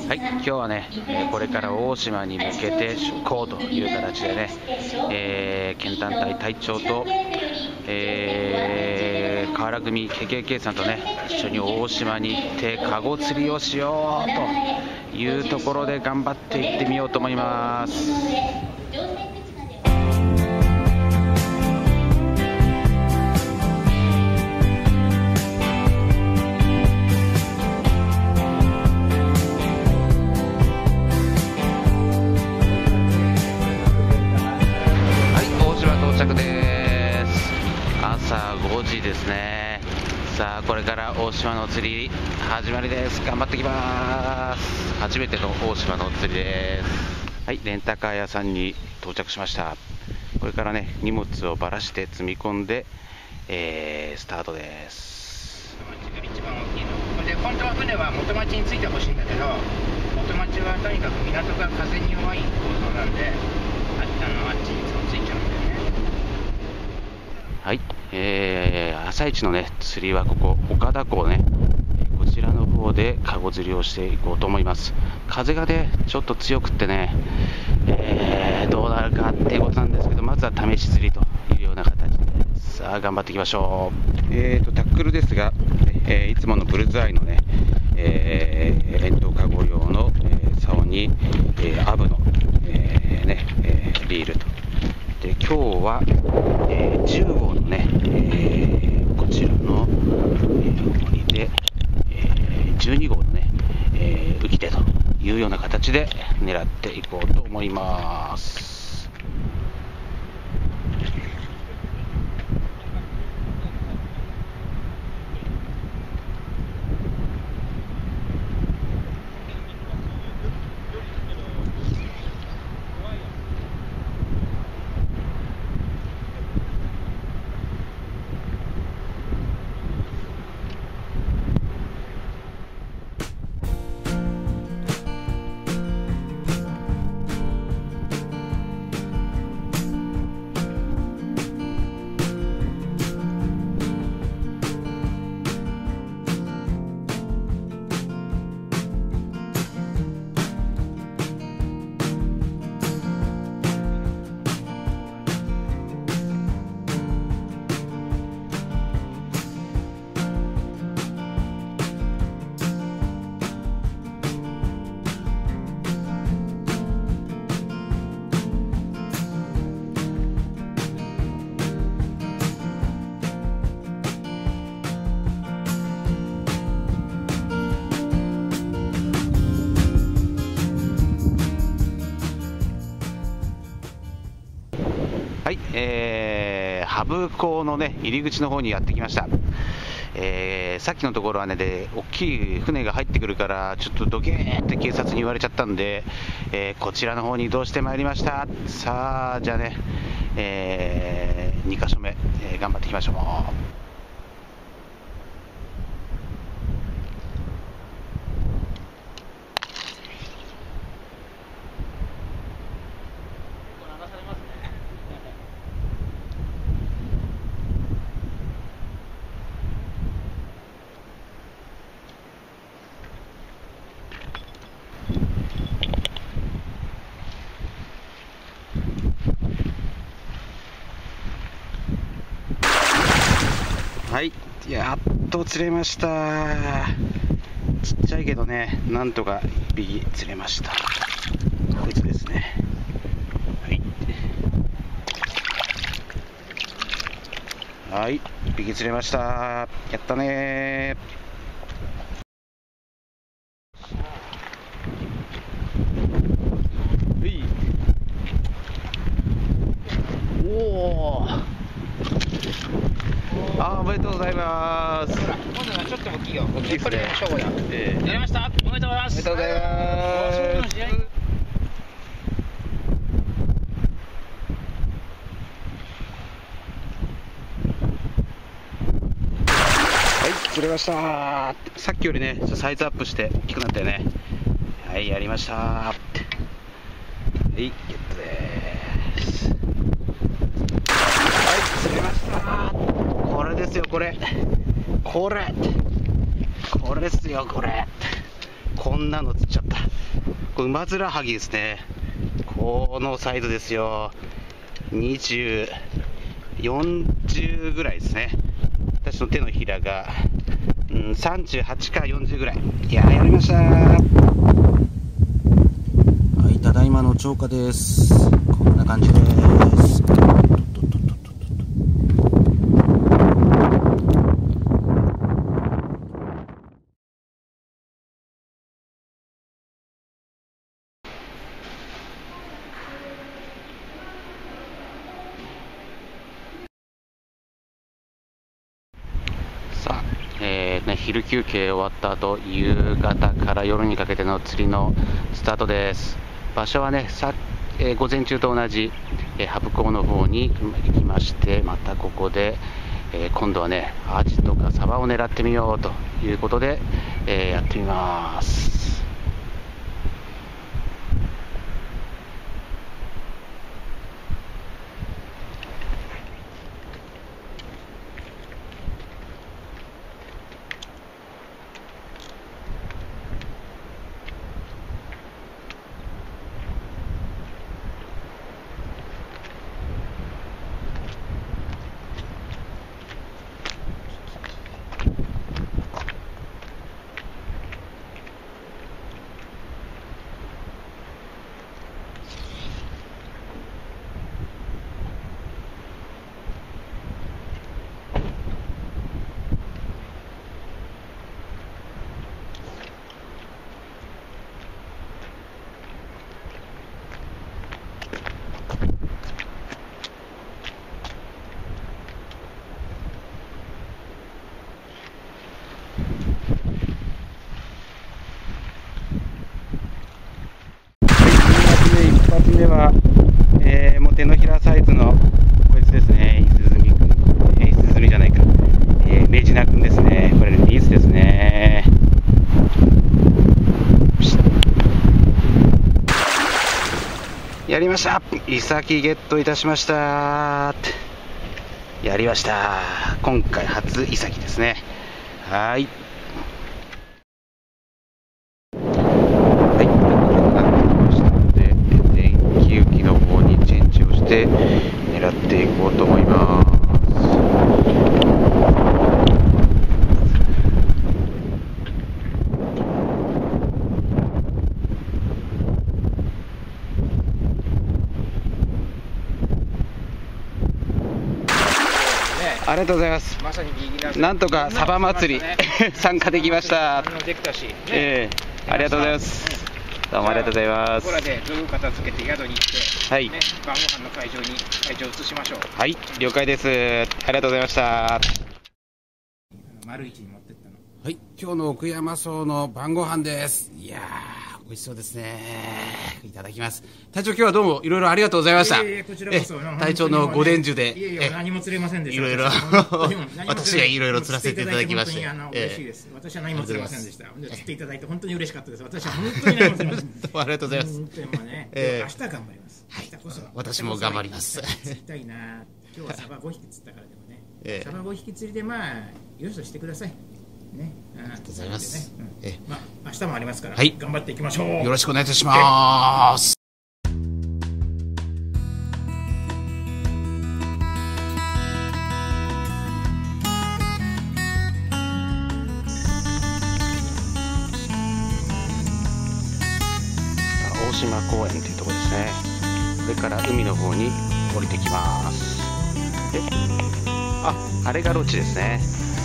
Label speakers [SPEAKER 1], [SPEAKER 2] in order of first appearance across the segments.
[SPEAKER 1] はい、今日はね、これから大島に向けて出航という形でね、県団体隊長と、河原組 KKK さんとね、一緒に大島に行ってカゴ釣りをしようというところで頑張っていってみようと思います。到着です。朝5時ですね。さあこれから大島の釣り始まりです。頑張ってきます。初めての大島の釣りです。はい、レンタカー屋さんに到着しました。これからね、荷物をばらして積み込んで、スタートです。
[SPEAKER 2] 元町が一番大きいので、本当は船は元町に着いてほしいんだけど、元町はとにかく港が風に弱い構造なんで、あっちにいつも着いちゃうんだよね。
[SPEAKER 1] はい、朝一のね釣りはここ岡田港ね、こちらの方でカゴ釣りをしていこうと思います。風がねちょっと強くってね、どうなるかっていうことなんですけど、まずは試し釣りというような形で、さあ頑張っていきましょう。タックルですが、いつものブルズアイのね、遠投カゴ用の、竿に、アブの、リールとで、今日は、10号のね、こちらの、重りで、12号のね、浮き手というような形で狙っていこうと思います。はい、ハブ港のね入り口の方にやってきました。さっきのところはね大きい船が入ってくるからちょっとどけーって警察に言われちゃったんで、こちらの方に移動してまいりました。さあじゃあね、2カ所目、頑張っていきましょう。はい、やっと釣れました。ちっちゃいけどね、なんとか1匹釣れました。こいつですね。はい、1匹釣れました。やったねー。おめでとうございます。
[SPEAKER 2] 今度はちょっと大きいよ。
[SPEAKER 1] 大きいですね。
[SPEAKER 2] やりました。おめでとうございます。
[SPEAKER 1] おめでとうございます。はい、釣れました。さっきよりね、ちょっとサイズアップして大きくなったよね。はい、やりました。はい、ゲットです。はい、釣れました。これですよ、これですよ、これ。こんなの釣っちゃった。 これウマヅラハギですね。このサイズですよ。20、40ぐらいですね。私の手のひらが、38か40ぐらい。いやー、やりましたー。はい、ただいまの超過です。こんな感じです。さあ、昼休憩終わった後、夕方から夜にかけての釣りのスタートです。場所はね、午前中と同じ、ハブ港の方に行きまして、またここで、今度はね、アジとかサバを狙ってみようということで、やってみます。一発目は、もう手のひらサイズのこいつですね。イスズミくん、イスズミじゃないか、メジナくんですね。これリースですね。やりました。イサキゲットいたしました。やりました。今回初イサキですね。はい。で狙っていこうと思います。ありがとうございます。
[SPEAKER 2] まさに
[SPEAKER 1] なんとかサバ祭り参加できました。ありがとうございます。どうもありがとうございます。
[SPEAKER 2] ここらで道具片付けて宿に行って、
[SPEAKER 1] はい、
[SPEAKER 2] ね、晩ご飯の会場を移しましょう。
[SPEAKER 1] はい、了解です。ありがとうございました。
[SPEAKER 2] 丸一に持ってったの。
[SPEAKER 1] はい、今日の奥山荘の晩ご飯です。いやー、美味しそうですね。いただきます。隊長、今日はどうもいろいろありがとうございました。
[SPEAKER 2] こちらこそ
[SPEAKER 1] 隊長のご伝授で、
[SPEAKER 2] いやいや、何も釣れませんでした。
[SPEAKER 1] いろいろ私がいろいろ釣らせていただきまして、
[SPEAKER 2] 嬉しいです。私は何も釣れませんでした。釣っていただいて本当に嬉しかったです。私は本当に何も釣れません。
[SPEAKER 1] どうもありがとうございます。
[SPEAKER 2] 本当にもうね、明日頑張ります。
[SPEAKER 1] はい、
[SPEAKER 2] 明日こそ
[SPEAKER 1] 私も頑張ります。
[SPEAKER 2] 釣りたいな。今日はサバ5匹釣ったからでもね、サバ5匹釣りでまあよしとしてください。ね、
[SPEAKER 1] ありがとうございます。
[SPEAKER 2] まあ明日もありますから、
[SPEAKER 1] はい、
[SPEAKER 2] 頑張っていきましょう。
[SPEAKER 1] よろしくお願いいたします。大島公園というところですね。これから海の方に降りてきます。あれがロッジですね。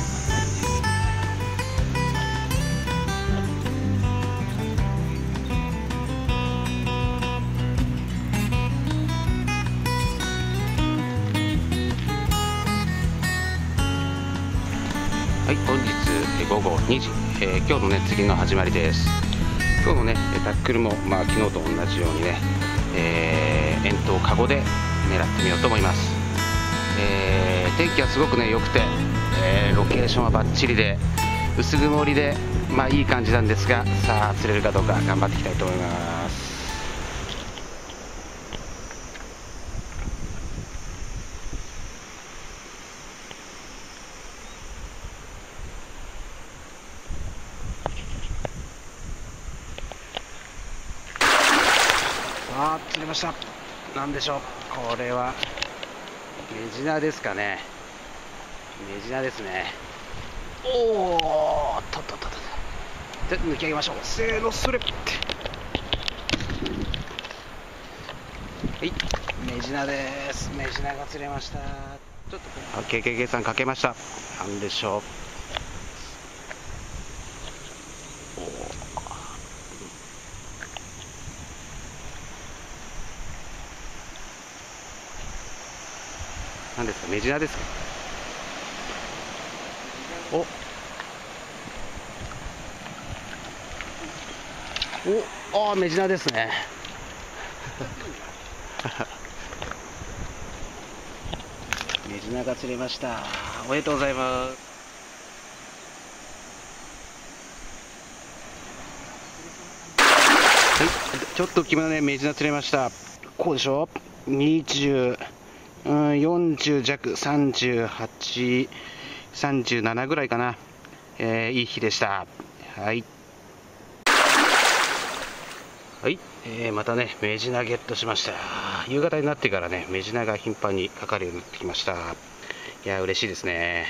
[SPEAKER 1] はい、本日午後2時、今日のね釣りの始まりです。今日のねタックルも、昨日と同じようにね、遠投カゴで狙ってみようと思います。天気はすごくね良くて、ロケーションはバッチリで薄曇りでいい感じなんですが、さあ釣れるかどうか頑張っていきたいと思います。 あー、釣れました。なんでしょう、これはメジナですかね。メジナですね。おーっとっとっとっと、で抜き上げましょう。せーの、それ。はい、メジナです。メジナが釣れました。ちょっとKKK さんかけました。なんでしょう。何ですか、メジナですか。あー、メジナですね。メジナが釣れました。おめでとうございます。はい、ちょっと大きめのね、メジナ釣れました。こうでしょ、20、40弱、38、37ぐらいかな。いい日でした。はい。はい、またね、メジナゲットしました。夕方になってからね、メジナが頻繁にかかるようになってきました。いや、嬉しいですね。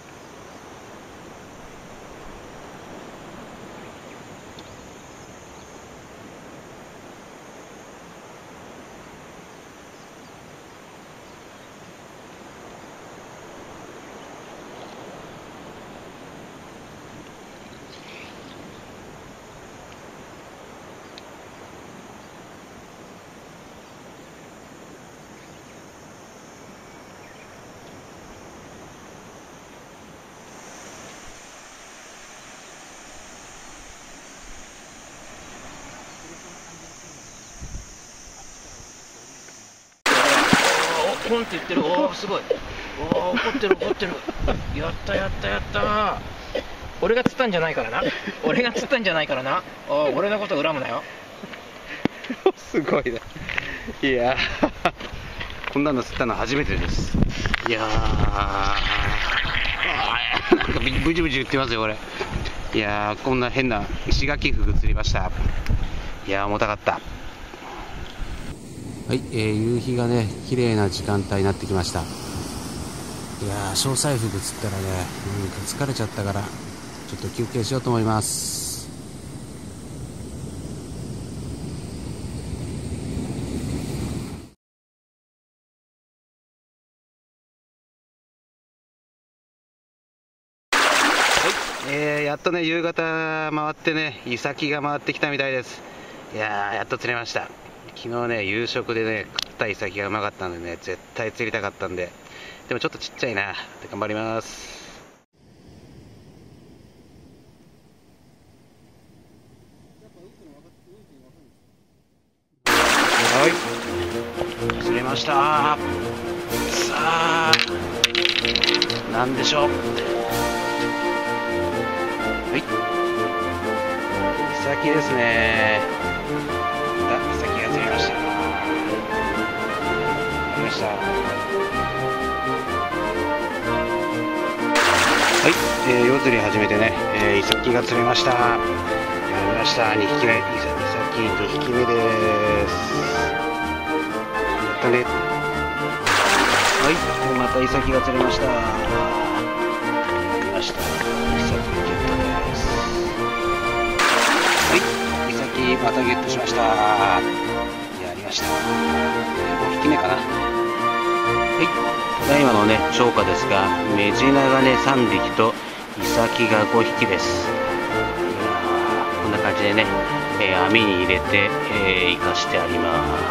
[SPEAKER 2] ポンって言ってる。おお、すごい。おお、怒ってる怒ってる。やったやったやった。俺が釣ったんじゃないからな。俺が釣ったんじゃないからな。俺のこと恨むなよ。
[SPEAKER 1] すごいな。いやー、こんなの釣ったの初めてです。いやー、なんかブチブチ言ってますよ、これ。いやー、こんな変な石垣フグ釣りました。いやー、重たかった。はい、夕日がね、綺麗な時間帯になってきました。いやー、小サイフグ釣ったらね、なんか疲れちゃったから、ちょっと休憩しようと思います。はい、やっとね、夕方回ってね、イサキが回ってきたみたいです。いやー、やっと釣れました。昨日ね、夕食でね、食ったイサキがうまかったんでね、絶対釣りたかったんで、でもちょっとちっちゃいな。頑張ります。はい、釣れました。さあ、なんでしょう。はい、イサキですね。イサキが釣れました。釣れました。はい、夜釣り始めてね、イサキが釣れました。やりました。2匹目、イサキ2匹目です。やったね。はい、またイサキが釣れました。やりました。イサキゲットです。はい、イサキまたゲットしました。やりました。5匹目かな。はい、ただいまのね、釣果ですが、メジナがね、3匹と、イサキが5匹です。こんな感じでね、網に入れて、生かしてあります。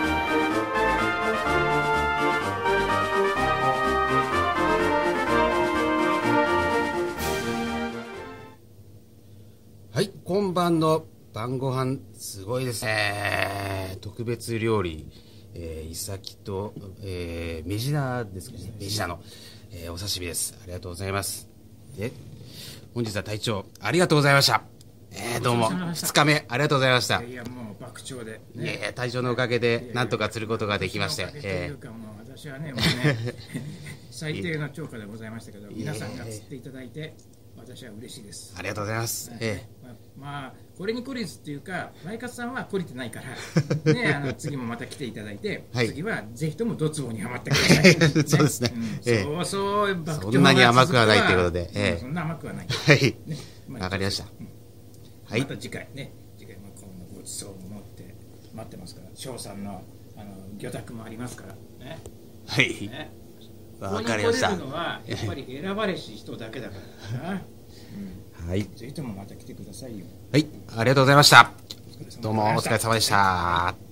[SPEAKER 1] はい、今晩の晩ご飯すごいですね。特別料理、イサキと、メジナですかね。メジナの、お刺身です。ありがとうございます。で、本日は隊長ありがとうございました。どうも2日目ありがとうございました。
[SPEAKER 2] いや、もう爆釣で、
[SPEAKER 1] ね、隊長のおかげでなんとか釣ることができまして、
[SPEAKER 2] というか、もう私はね、もうね最低の釣果でございましたけど、皆さんが釣っていただいて私は嬉しいです。
[SPEAKER 1] ありがとうございます。
[SPEAKER 2] まあこれに懲りずっていうか、前勝さんは懲りてないからね、次もまた来ていただいて、次はぜひともドツボにはまってください。
[SPEAKER 1] そうですね。
[SPEAKER 2] そうそう、
[SPEAKER 1] そんなに甘くはないということで、
[SPEAKER 2] そんな甘くはない。
[SPEAKER 1] はい。わかりました。
[SPEAKER 2] また次回ね、このごちそうを持って待ってますから、翔さんの魚拓もありますからね。
[SPEAKER 1] はい。わかりました。
[SPEAKER 2] ここに来れるのはやっぱり選ばれし人だけだからな。
[SPEAKER 1] はい。
[SPEAKER 2] ぜひともまた来てくださいよ。
[SPEAKER 1] はい、ありがとうございました。どうもお疲れ様でした。